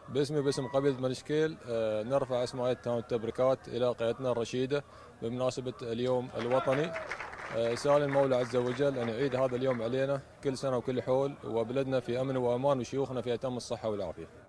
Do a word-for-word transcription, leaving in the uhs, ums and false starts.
باسمي وباسم قبيلة منشكيل نرفع اسماعيل التبريكات إلى قيادتنا الرشيدة بمناسبة اليوم الوطني. سأل المولى عز وجل أن يعيد هذا اليوم علينا كل سنة وكل حول، وبلدنا في أمن وأمان وشيوخنا في أتم الصحة والعافية.